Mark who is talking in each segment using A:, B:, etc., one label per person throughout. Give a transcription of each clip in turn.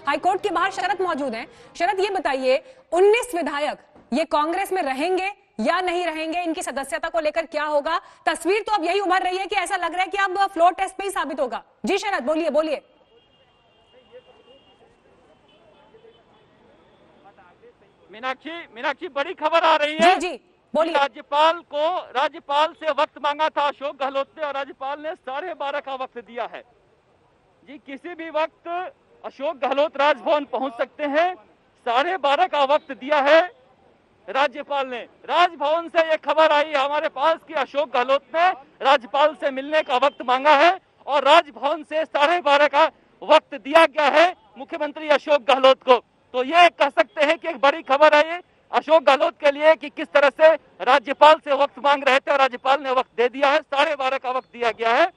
A: High court के बाहर शरद मौजूद हैं। शरद, ये बताइए 19 विधायक ये कांग्रेस में रहेंगे या नहीं रहेंगे, इनकी सदस्यता को लेकर क्या होगा? तस्वीर तो अब यही उभर रही है कि ऐसा लग रहा है कि अब फ्लोर टेस्ट पे ही साबित होगा। जी शरद, बोलिए बोलिए।
B: मीनाक्षी बड़ी खबर आ रही है।
A: जी बोलिए।
B: राज्यपाल से वक्त मांगा था अशोक गहलोत ने और राज्यपाल ने 12:30 का वक्त दिया है। जी, किसी भी वक्त अशोक गहलोत राजभवन पहुंच सकते हैं। 12:30 का वक्त दिया है राज्यपाल ने। राजभवन से ये खबर आई हमारे पास कि अशोक गहलोत ने राज्यपाल से मिलने का वक्त मांगा है और राजभवन से 12:30 का वक्त दिया गया है मुख्यमंत्री अशोक गहलोत को। तो ये कह सकते हैं कि एक बड़ी खबर है ये अशोक गहलोत के लिए कि किस तरह से राज्यपाल से वक्त मांग रहे थे और राज्यपाल ने वक्त दे दिया है। 12:30 का वक्त दिया गया है।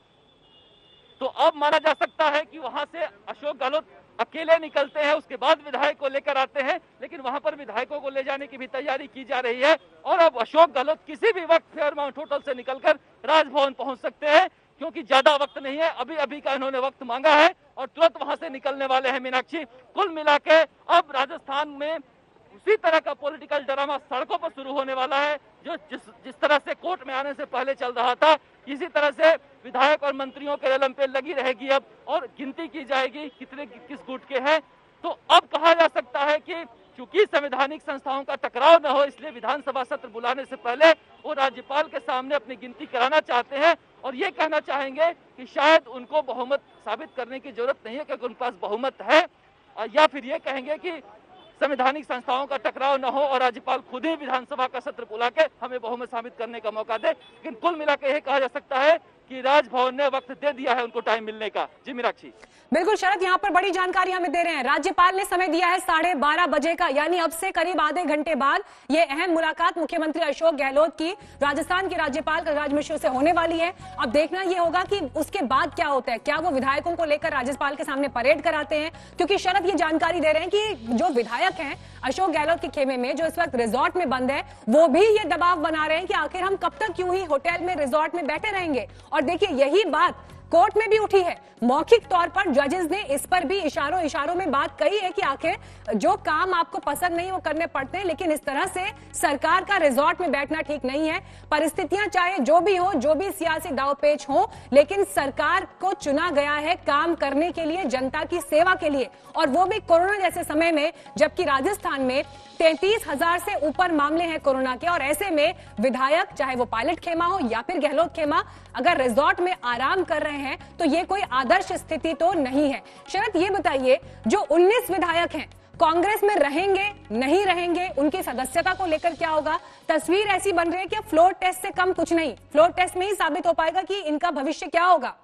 B: तो अब माना जा सकता है कि वहां से अशोक गहलोत अकेले निकलते हैं, उसके बाद विधायक को लेकर आते हैं, लेकिन वहां पर विधायकों को ले जाने की भी तैयारी की जा रही है। और अब अशोक गहलोत किसी भी वक्त फेयरमाउंट होटल से निकलकर राजभवन पहुंच सकते हैं, क्योंकि ज्यादा वक्त नहीं है। अभी का इन्होंने वक्त मांगा है और तुरंत वहां से निकलने वाले हैं। मीनाक्षी, कुल मिला के अब राजस्थान में उसी तरह का पॉलिटिकल ड्रामा सड़कों पर शुरू होने वाला है जो जिस तरह से कोर्ट में आने से पहले चल रहा था। इसी तरह से विधायक और मंत्रियों के रेलम पे लगी रहेगी अब, और गिनती की जाएगी कितने किस गुट के हैं। तो अब कहा जा सकता है कि चूंकि संवैधानिक संस्थाओं का टकराव न हो, इसलिए विधानसभा सत्र बुलाने से पहले वो राज्यपाल के सामने अपनी गिनती कराना चाहते हैं और ये कहना चाहेंगे कि शायद उनको बहुमत साबित करने की जरूरत नहीं है क्योंकि उनके पास बहुमत है, या फिर ये कहेंगे कि संवैधानिक संस्थाओं का टकराव न हो और राज्यपाल खुद ही विधानसभा का सत्र बुला के हमें बहुमत साबित करने का मौका दे। लेकिन कुल मिलाकर यह कहा जा सकता है कि राजभवन ने वक्त दे दिया है उनको टाइम मिलने का। जी मीनाक्षी।
A: बिल्कुल शरद, यहाँ पर बड़ी जानकारी हमें दे रहे हैं। राज्यपाल ने समय दिया है 12:30 बजे का, यानी अब से करीब आधे घंटे बाद ये अहम मुलाकात मुख्यमंत्री अशोक गहलोत की राजस्थान के राज्यपाल कलराज मिश्र से होने वाली है। अब देखना ये होगा कि उसके बाद क्या होता है। क्या वो विधायकों को लेकर राज्यपाल के सामने परेड कराते हैं? क्योंकि शरद ये जानकारी दे रहे हैं कि जो विधायक हैं अशोक गहलोत के खेमे में, जो इस वक्त रिजॉर्ट में बंद है, वो भी ये दबाव बना रहे हैं कि आखिर हम कब तक यूं ही होटल में रिजॉर्ट में बैठे रहेंगे। और देखिए यही बात कोर्ट में भी उठी है। मौखिक तौर पर जजेस ने इस पर भी इशारों में बात कही है कि आखिर जो काम आपको पसंद नहीं वो करने पड़ते हैं, लेकिन इस तरह से सरकार का रिजॉर्ट में बैठना ठीक नहीं है। परिस्थितियां चाहे जो भी हो, जो भी सियासी दांवपेच हो, लेकिन सरकार को चुना गया है काम करने के लिए, जनता की सेवा के लिए, और वो भी कोरोना जैसे समय में, जबकि राजस्थान में 33,000 से ऊपर मामले हैं कोरोना के। और ऐसे में विधायक, चाहे वो पायलट खेमा हो या फिर गहलोत खेमा, अगर रिजॉर्ट में आराम कर रहे हैं तो ये कोई आदर्श स्थिति तो नहीं है। शरद ये बताइए, जो 19 विधायक हैं कांग्रेस में रहेंगे नहीं रहेंगे, उनकी सदस्यता को लेकर क्या होगा? तस्वीर ऐसी बन रही है कि फ्लोर टेस्ट से कम कुछ नहीं, फ्लोर टेस्ट में ही साबित हो पाएगा कि इनका भविष्य क्या होगा।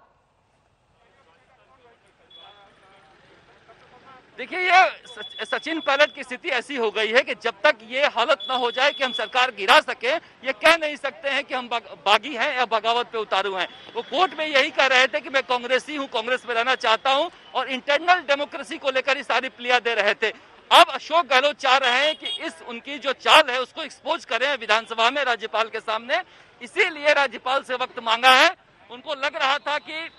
B: देखिए, ये सचिन पायलट की स्थिति ऐसी हो गई है कि जब तक ये हालत ना हो जाए कि हम सरकार गिरा सके, ये कह नहीं सकते हैं कि हम बागी हैं या बगावत पे उतारू हैं। वो कोर्ट में यही कह रहे थे कि मैं कांग्रेसी हूं, कांग्रेस में रहना चाहता हूं, और इंटरनल डेमोक्रेसी को लेकर ही सारी प्लिया दे रहे थे। अब अशोक गहलोत चाह रहे हैं कि इस उनकी जो चाल है उसको एक्सपोज करें विधानसभा में राज्यपाल के सामने, इसीलिए राज्यपाल से वक्त मांगा है। उनको लग रहा था कि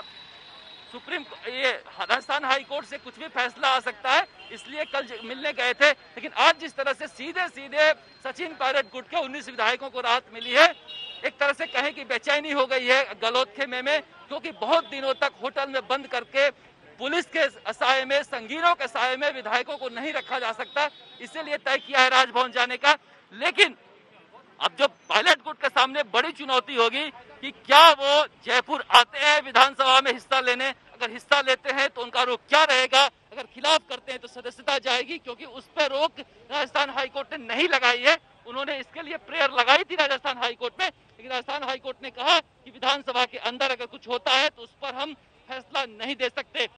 B: ये राजस्थान हाई कोर्ट से कुछ भी फैसला आ सकता है, इसलिए कल मिलने गए थे। लेकिन आज जिस तरह से सीधे सचिन पायलट गुट के 19 विधायकों को राहत मिली है, एक तरह से कहें कि बेचैनी हो गई है गहलोत खेमे में, क्योंकि बहुत दिनों तक होटल में बंद करके पुलिस के साये में, संगीनों के साये में विधायकों को नहीं रखा जा सकता, इसीलिए तय किया है राजभवन जाने का। लेकिन अब जो पायलट गुट के सामने बड़ी चुनौती होगी कि क्या वो जयपुर आते हैं विधानसभा में हिस्सा लेने, अगर हिस्सा लेते हैं तो उनका रुख क्या रहेगा, अगर खिलाफ करते हैं तो सदस्यता जाएगी, क्योंकि उस पर रोक राजस्थान हाईकोर्ट ने नहीं लगाई है। उन्होंने इसके लिए प्रेयर लगाई थी राजस्थान हाईकोर्ट में, लेकिन राजस्थान हाईकोर्ट ने कहा कि विधानसभा के अंदर अगर कुछ होता है तो उस पर हम फैसला नहीं दे सकते।